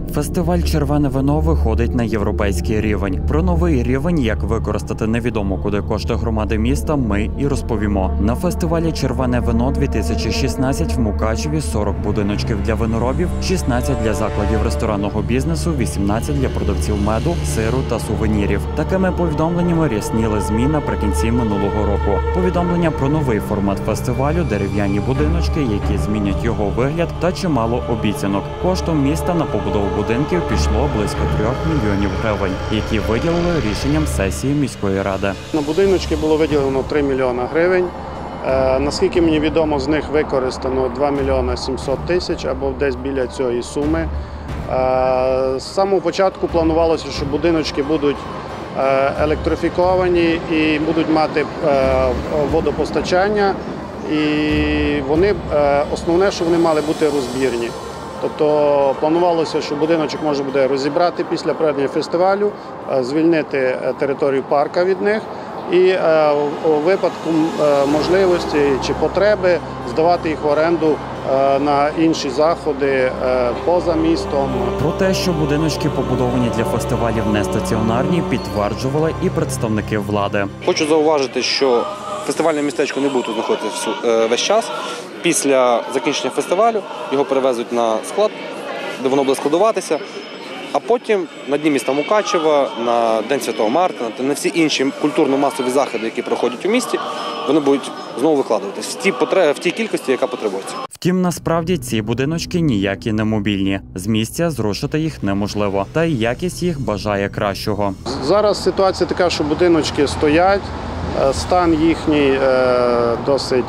Фестиваль «Червоне вино» виходить на європейський рівень. Про новий рівень, як використати невідомо куди кошти громади міста, ми і розповімо. На фестивалі «Червоне вино-2016» в Мукачеві 40 будиночків для виноробів, 16 для закладів ресторанного бізнесу, 18 для продавців меду, сиру та сувенірів. Такими повідомленнями рясніли ЗМІ наприкінці минулого року. Повідомлення про новий формат фестивалю, дерев'яні будиночки, які змінять його вигляд, та чимало обіцянок. Коштом міста на побудову будинків пішло близько 3 мільйонів гривень, які виділили рішенням сесії міської ради. На будиночки було виділено 3 мільйона гривень. Наскільки мені відомо, з них використано 2 мільйона 700 тисяч або десь біля цієї суми. З самого початку планувалося, що будиночки будуть електрифіковані і будуть мати водопостачання. І основне, що вони мали бути розбірні. Тобто планувалося, що будиночок можна буде розібрати після проведення фестивалю, звільнити територію парка від них і у випадку можливості чи потреби здавати їх в оренду на інші заходи поза містом. Про те, що будиночки побудовані для фестивалів не стаціонарні, підтверджували і представники влади. Хочу зауважити, що фестивальне містечко не буде тут знаходитися весь час. Після закінчення фестивалю його перевезуть на склад, де воно буде складуватися, а потім на Дні міста Мукачева, на День Святого Мартина та на всі інші культурно-масові заходи, які проходять у місті, вони будуть знову викладуватися в тій кількості, яка потребується. Втім, насправді ці будиночки ніякі не мобільні. З місця зрушити їх неможливо, та й якість їх бажає кращого. Зараз ситуація така, що будиночки стоять, стан їхній досить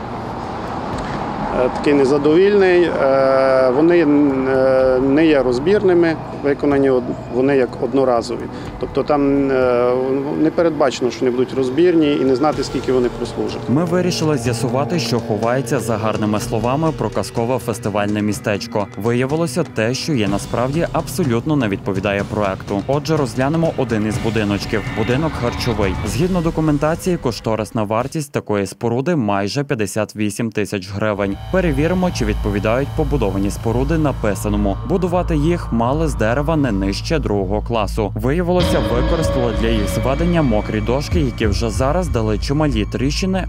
такий незадовільний, вони не є розбірними, виконані вони як одноразові. Тобто там не передбачено, що вони будуть розбірні і не знати, скільки вони прослужать. Ми вирішили з'ясувати, що ховається за гарними словами про казкове фестивальне містечко. Виявилося те, що є насправді, абсолютно не відповідає проекту. Отже, розглянемо один із будиночків – будинок харчовий. Згідно документації, кошторисна вартість такої споруди майже 58 тисяч гривень. Перевіримо, чи відповідають побудовані споруди написаному. Будувати їх мали з дерева не нижче 2-го класу. Виявилося, використали для їх зведення мокрі дошки, які вже зараз дали чималі тріщини.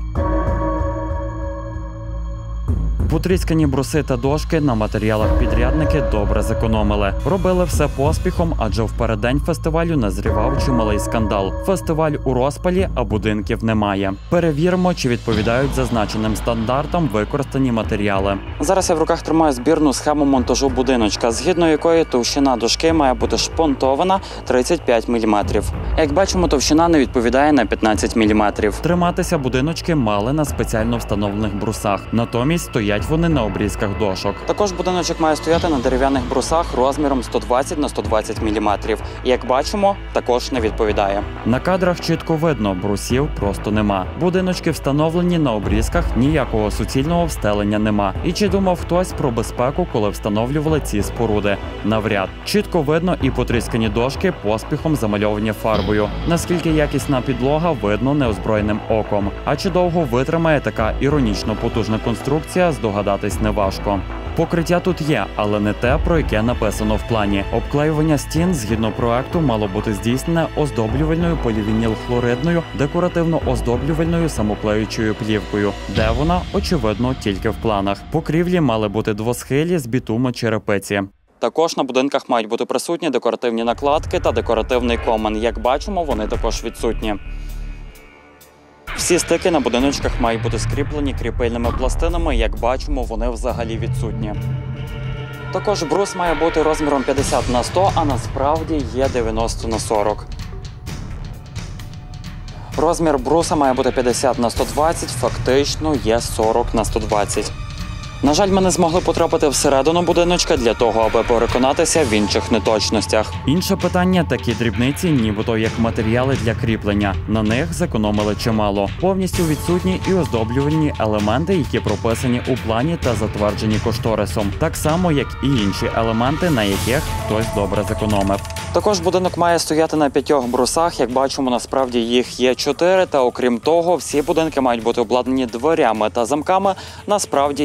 Потріскані бруси та дошки на матеріалах підрядники добре зекономили. Робили все поспіхом, адже в переддень фестивалю назрівав чималий скандал. Фестиваль у розпалі, а будинків немає. Перевіримо, чи відповідають зазначеним стандартам використані матеріали. Зараз я в руках тримаю збірну схему монтажу будиночка, згідно якої товщина дошки має бути шпонтована 35 мм. Як бачимо, товщина не відповідає на 15 мм. Триматися будиночки мали на спеціально встановлених брусах. Натомість стоять вони на обрізках дошок. Також будиночок має стояти на дерев'яних брусах розміром 120 на 120 мм. Як бачимо, також не відповідає. На кадрах чітко видно, брусів просто нема. Будиночки встановлені на обрізках, ніякого суцільного встелення нема. І чи думав хтось про безпеку, коли встановлювали ці споруди? Навряд. Чітко видно і потріскані дошки, поспіхом замальовані фарбою. Наскільки якісна підлога, видно неозброєним оком. А чи довго витримає така іронічно потужна конструкція, здогадатись неважко. Покриття тут є, але не те, про яке написано в плані. Обклеювання стін, згідно проекту, мало бути здійснене оздоблювальною полівінілхлоридною, декоративно-оздоблювальною самоклеючою плівкою, де вона, очевидно, тільки в планах. Покрівлі мали бути двосхилі з бітуму-черепиці. Також на будинках мають бути присутні декоративні накладки та декоративний комен. Як бачимо, вони також відсутні. Всі стики на будиночках мають бути скріплені кріпильними пластинами, як бачимо, вони взагалі відсутні. Також брус має бути розміром 50 на 100, а насправді є 90 на 40. Розмір бруса має бути 50 на 120, фактично є 40 на 120. На жаль, ми не змогли потрапити всередину будиночка для того, аби переконатися в інших неточностях. Інше питання – такі дрібниці, нібито як матеріали для кріплення. На них зекономили чимало. Повністю відсутні і оздоблювальні елементи, які прописані у плані та затверджені кошторисом. Так само, як і інші елементи, на яких хтось добре зекономив. Також будинок має стояти на 5 брусах, як бачимо, насправді їх є 4, та окрім того, всі будинки мають бути обладнані дверями та замками, насправді їх немає.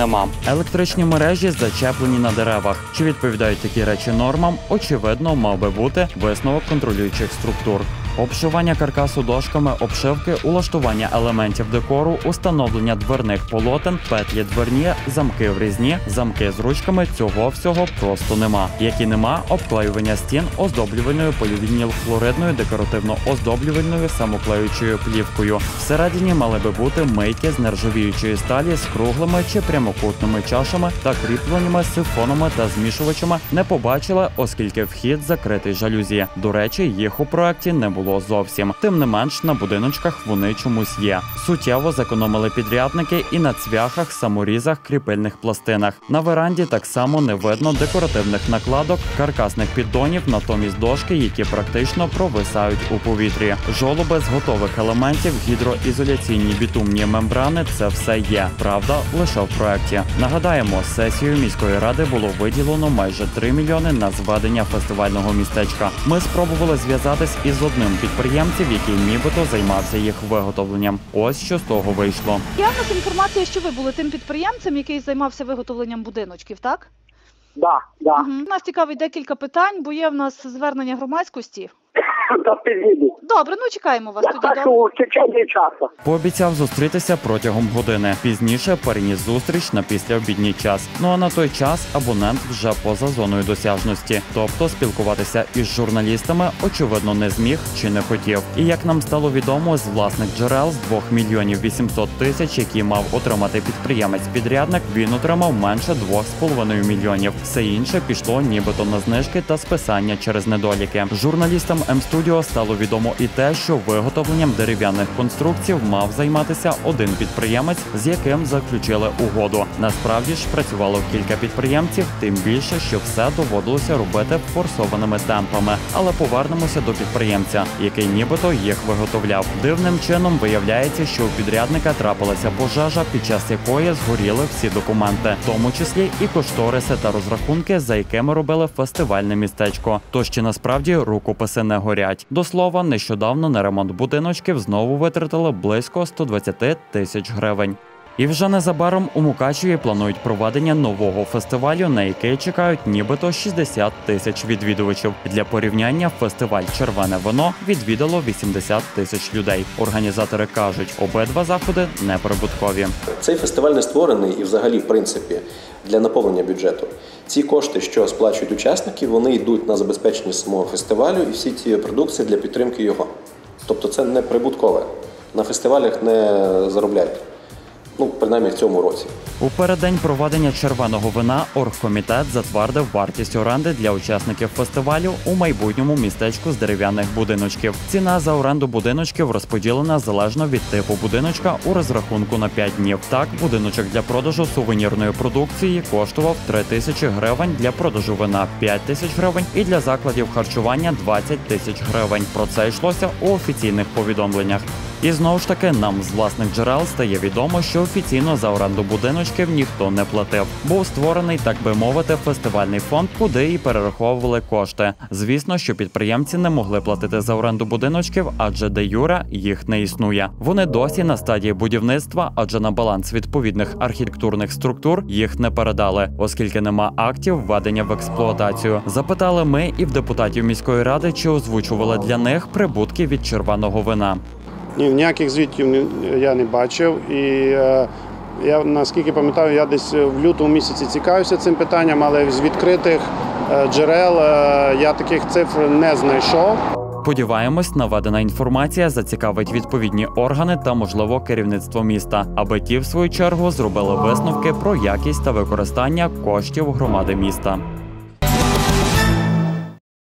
нема. Електричні мережі зачеплені на деревах. Чи відповідають такі речі нормам? Очевидно, мав би бути висновок контролюючих структур. Обшивання каркасу дошками обшивки, улаштування елементів декору, установлення дверних полотен, петлі дверні, замки врізні, замки з ручками – цього всього просто нема. Як і нема обклеювання стін оздоблювальною полівінілхлоридною декоративно-оздоблювальною самоклеючою плівкою. Всередині мали би бути мийки з нержавіючої сталі з круглими чи прямокутними чашами та кріпленнями, сифонами та змішувачами не побачили, оскільки вхід закритий жалюзі. До речі, їх у проекті не було зовсім. Тим не менш, на будиночках вони чомусь є. Суттєво зекономили підрядники і на цвяхах, саморізах, кріпильних пластинах. На веранді так само не видно декоративних накладок, каркасних піддонів, натомість дошки, які практично провисають у повітрі. Жолоби з готових елементів, гідроізоляційні бітумні мембрани – це все є. Правда, лише в проекті. Нагадаємо, сесією міської ради було виділено майже 3 мільйони на зведення фестивального містечка. Ми спробували зв'язатись із одним підприємців, який нібито займався їх виготовленням. Ось що з того вийшло. Є в нас інформація, що ви були тим підприємцем, який займався виготовленням будиночків, так? Да. Нас цікавить декілька питань, бо є в нас звернення громадськості. Та підійду. Добре, ну чекаємо вас тоді. Так, у течение часу. Пообіцяв зустрітися протягом години. Пізніше переніс зустріч на післяобідній час. Ну а на той час абонент вже поза зоною досяжності. Тобто спілкуватися із журналістами, очевидно, не зміг чи не хотів. І як нам стало відомо з власних джерел, з 2 мільйонів 800 тисяч, які мав отримати підприємець-підрядник, він отримав менше 2,5 мільйонів. Все інше пішло нібито на знижки та списання через недоліки. Журналістам М-студіо стало відомо і те, що виготовленням дерев'яних конструкцій мав займатися один підприємець, з яким заключили угоду. Насправді ж працювало кілька підприємців, тим більше, що все доводилося робити форсованими темпами. Але повернемося до підприємця, який нібито їх виготовляв. Дивним чином виявляється, що у підрядника трапилася пожежа, під час якої згоріли всі документи, в тому числі і кошториси та розрахунки, за якими робили фестивальне містечко. Тож чи насправді рукописи не горять? До слова, нещодавно на ремонт будиночків знову витратили близько 120 тисяч гривень. І вже незабаром у Мукачеві планують проведення нового фестивалю, на який чекають нібито 60 тисяч відвідувачів. Для порівняння фестиваль «Червоне вино» відвідало 80 тисяч людей. Організатори кажуть, обидва заходи неприбуткові. Цей фестиваль не створений і взагалі, в принципі, для наповнення бюджету. Ці кошти, що сплачують учасники, вони йдуть на забезпечення самого фестивалю і всі ці продукції для підтримки його. Тобто це не прибуткове. На фестивалях не заробляють. Принаймні в цьому році. У переддень проведення червоного вина оргкомітет затвердив вартість оренди для учасників фестивалю у майбутньому містечку з дерев'яних будиночків. Ціна за оренду будиночків розподілена залежно від типу будиночка у розрахунку на 5 днів. Так, будиночок для продажу сувенірної продукції коштував 3 тисячі гривень, для продажу вина – 5 тисяч гривень і для закладів харчування – 20 тисяч гривень. Про це йшлося у офіційних повідомленнях. І знову ж таки, нам з власних джерел стає відомо, що офіційно за оренду будиночків ніхто не платив. Був створений, так би мовити, фестивальний фонд, куди і перераховували кошти. Звісно, що підприємці не могли платити за оренду будиночків, адже де-юре їх не існує. Вони досі на стадії будівництва, адже на баланс відповідних архітектурних структур їх не передали, оскільки нема актів введення в експлуатацію. Запитали ми і в депутатів міської ради, чи озвучували для них прибутки від червоного вина. Ні, ніяких звітів я не бачив. І я, наскільки пам'ятаю, я десь в лютому місяці цікавився цим питанням, але з відкритих джерел я таких цифр не знайшов. Сподіваємось, наведена інформація зацікавить відповідні органи та, можливо, керівництво міста, аби ті, в свою чергу, зробили висновки про якість та використання коштів громади міста.